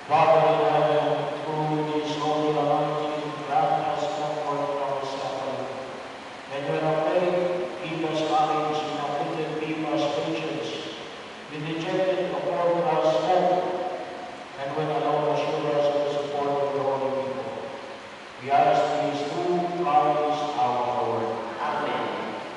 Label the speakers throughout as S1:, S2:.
S1: Father in heaven, through this holy anointing, grant us comfort in our suffering. And when afraid, give us courage, and afflicted, give us patience. When dejected, afford us hope. And when alone, assure us of the support of the holy people. We ask these through Christ our Lord. Amen.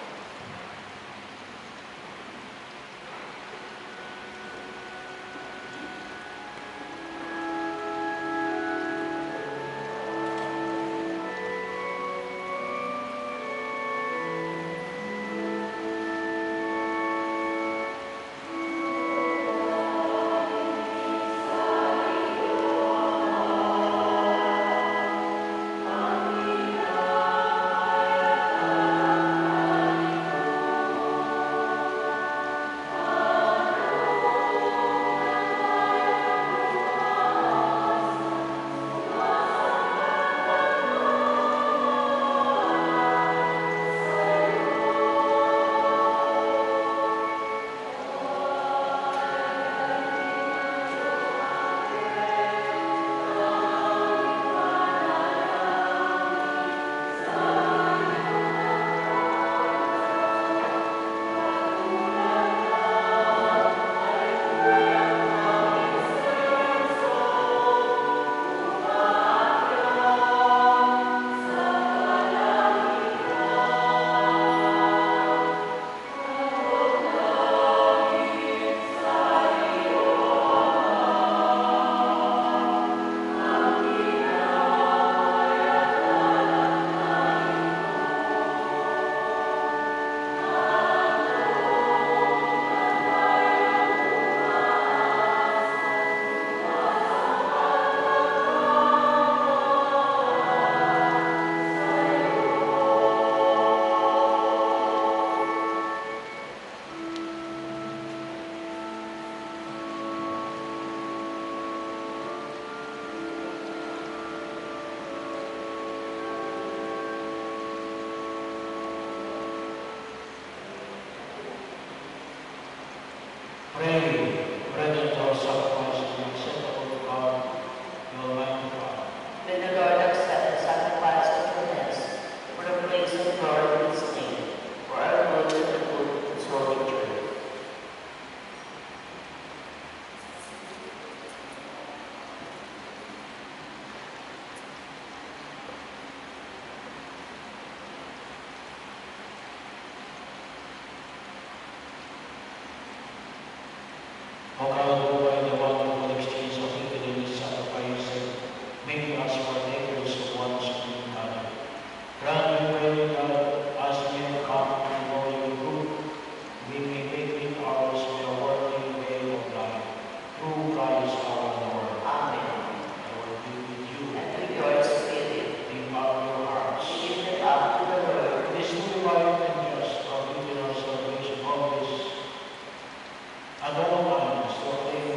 S1: Pray, present our sacrifice and acceptable to God, the Almighty Father.
S2: May the Lord accept the sacrifice of your hands for the praise and glory of his name, for our good and the good of his holy church.
S1: O God, who by the wonderful exchange of infinite sacrifice, making us partakers of one supreme God, grant, we pray, God, as we have come to know your truth, we may make it ours by a working way of life, through Christ our Lord.
S2: Amen.
S1: The Lord be with you.
S2: And with your spirit,
S1: Lift up your hearts.
S2: lift it up to the Lord.
S1: It is true, right, and just, our eternal salvation always, at all times, to obtain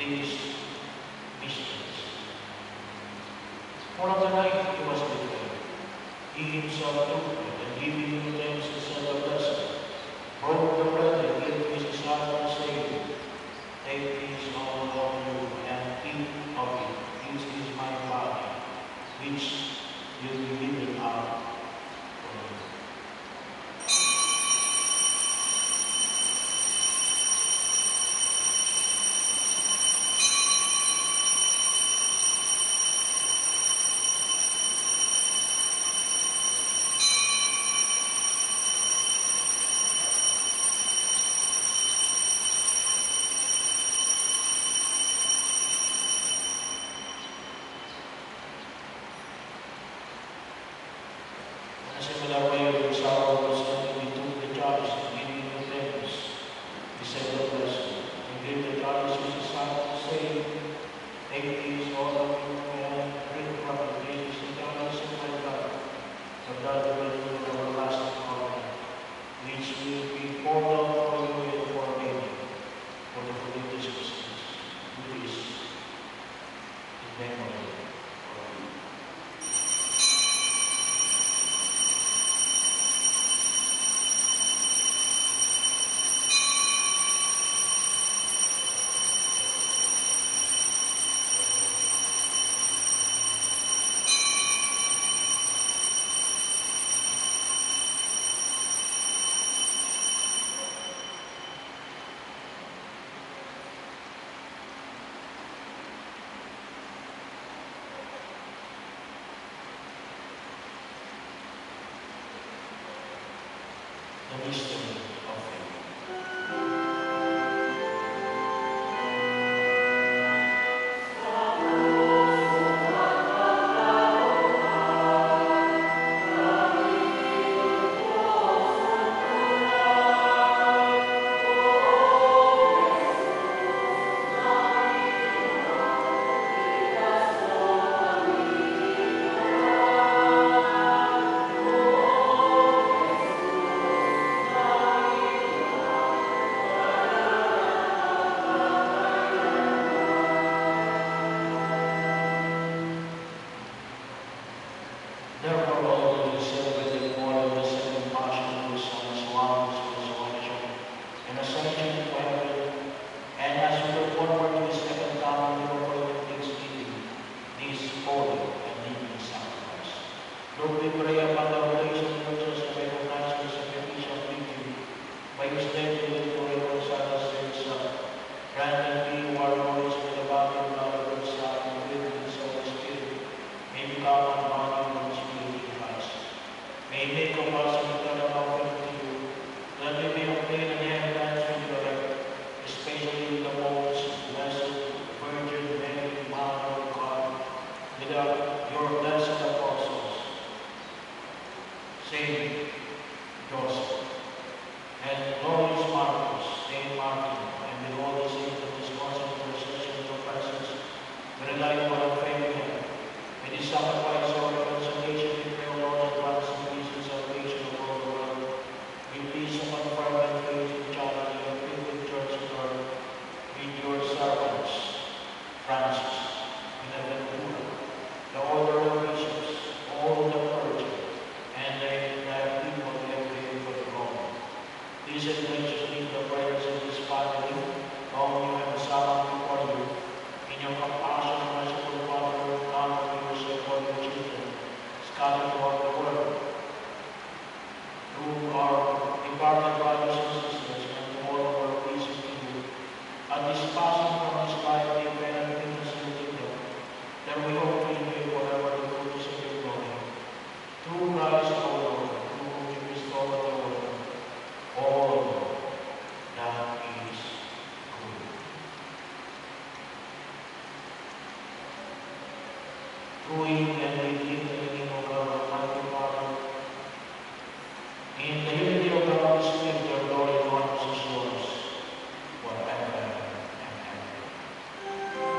S1: these mysteries. For of the night he was betrayed. He himself took it, and giving him thanks, he said a blessing, broke the bread and gave to his disciples, saying, "Take this, all of you, and eat of it. This is my body, which will be given out for you." In a similar way, when sorrow was ended, he took the chalice and giving him thanks, he said the blessing, and gave the chalice to his disciples, saying, "Take this, all of you, and drink from it. This is the chalice of my blood, the blood of the everlasting covenant, which will be poured out for you and for many, for the forgiveness of sins. Do this in memory of me." The mystery of faith. Therefore, although he celebrated more than the second passion of his Son, as one is resurrection and ascension to heaven, and as we look forward to his second coming, we offer him thanksgiving, this holy and living sacrifice. Lord, we pray upon the relation of churches and recognize the sacrificial giving by his death to reconcile us to himself. Grant that we who are nourished by the body and blood of himself and with his Holy Spirit may become one body and one spirit in Christ. May he make of us an eternal offering to you, that we may obtain an inheritance with your help, especially the most blessed Virgin Mary, Mother of God, with your blessed apostles, Saint Joseph, and glorious Marcus, Saint Martin, and with all the saints of this constant intercession of presence, we rely upon our faith in him. With his sacrifice or reconciliation, we pray, O Lord, that once and peace and salvation of all the world, we please upon fervent faith and charity of Pilgrim Church of God, with your servants, Francis, Beneventura, the order of bishops, all the clergy, and the entire people everywhere for the Lord. Please and graciously the prayers of this family, whom you have summoned before you, in your compassion, merciful Father, comfort yourself for your children, scattered throughout the world, through our departed brothers and sisters, and to all of our priests to you, at this passing from this life, they benefit us in the kingdom, that we hope to enjoy forever the fruits of your glory. Through Christ our Lord, through whom you restore the world, all that is good. Through him and with him, the name of God, Almighty Father, in the unity of the Holy Spirit, your glory and honor is yours, forever and ever.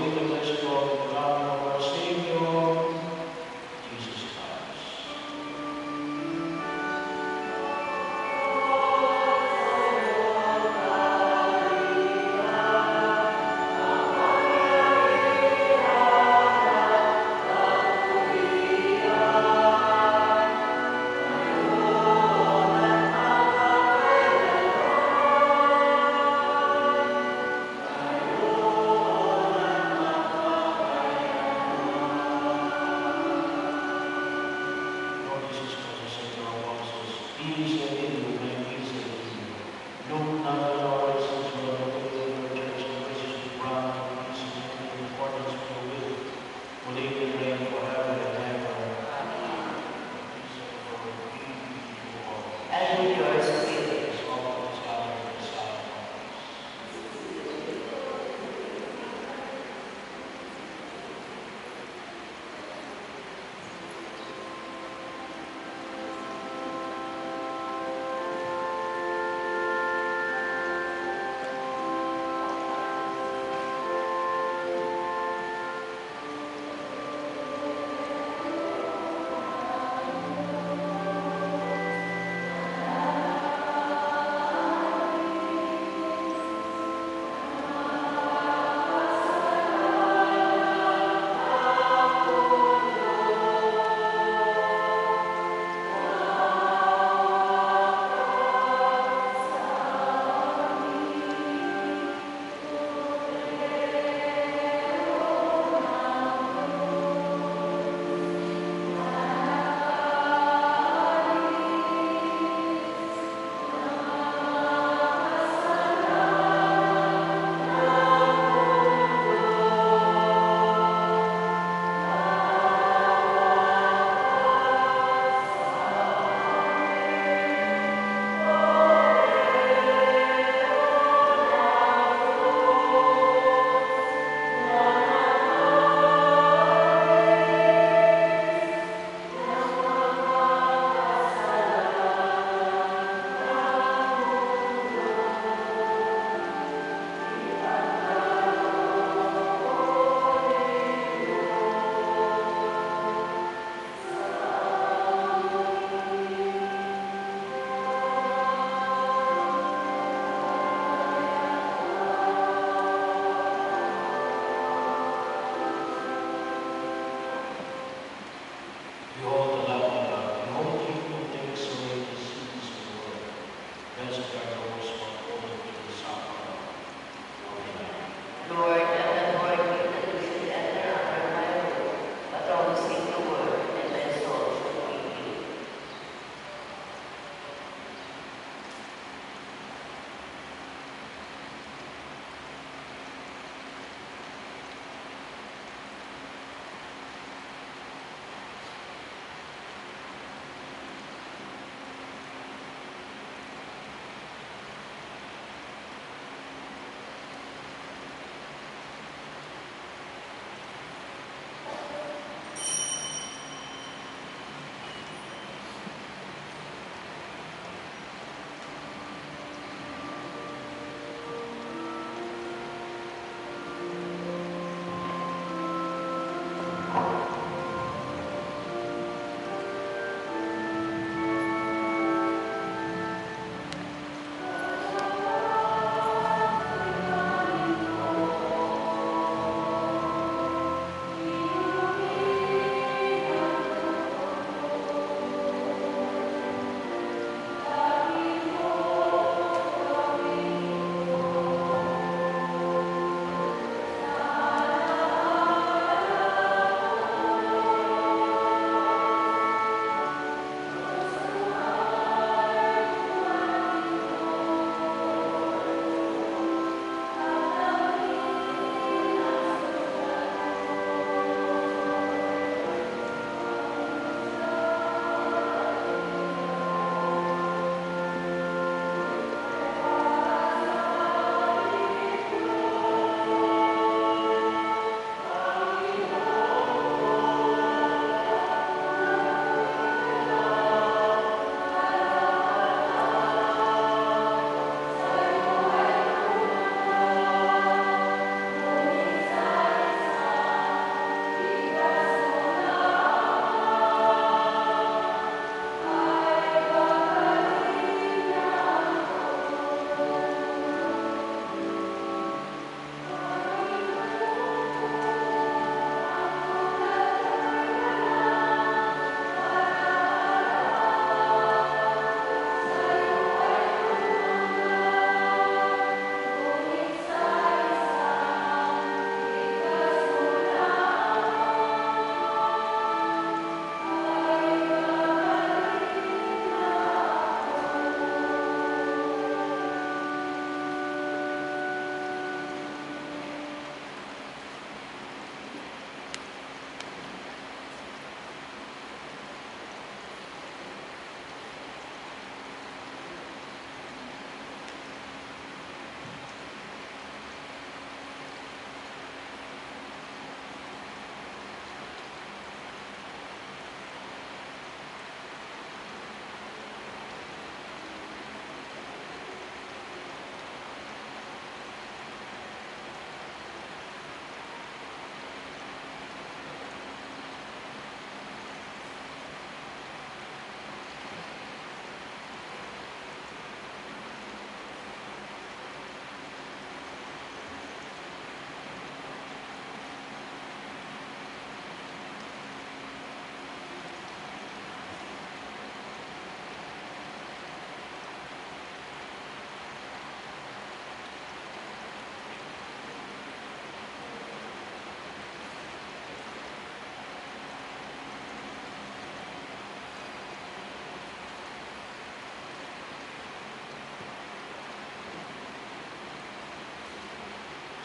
S1: believe in this book in the name of our Savior, Jesus Christ.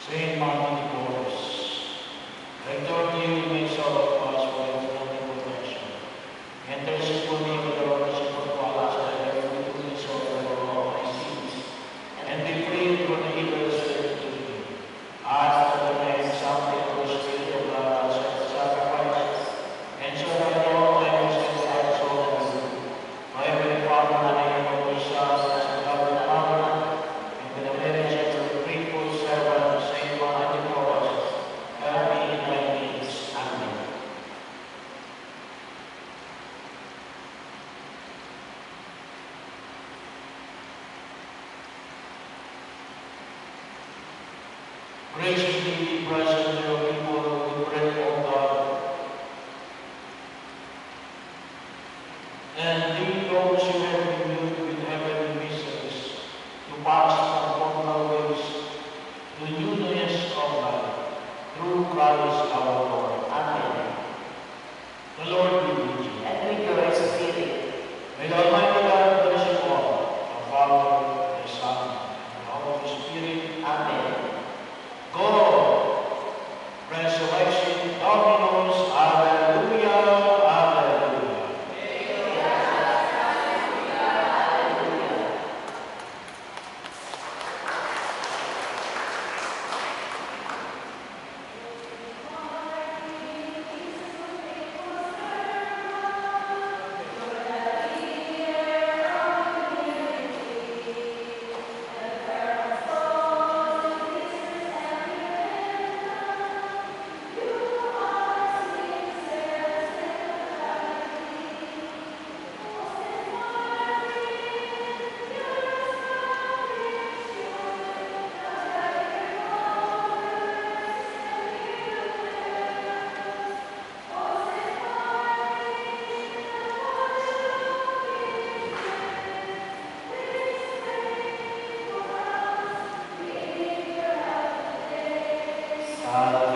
S1: Saint Martin de Porres, Rector to you makes all of us for your holy protection. Intercede for me with our merciful Father, so that I may fully suffer for all my sins, and be freed from the evil spirit to me. Ask that I may accept the spirit of God and sacrifices, and so that all things can have soul and good. My heavenly Father, in the name of the Son, and of the Father, and with the marriage of your faithful servant, Saint Martin de Porres, help me in my needs. Amen. Graciously be present to your people who pray, O God, and lead those who have been moved with heavenly mysteries to pass from former ways to newness of life through Christ our Lord.
S2: Amen.
S1: The Lord be with you.
S2: And with your spirit,
S1: May the Almighty God bless you all, the Father, the Son, and the Holy Spirit.
S2: Amen.
S1: Go, resurrection, Dominus, Alleluia, Alleluia. Alleluia.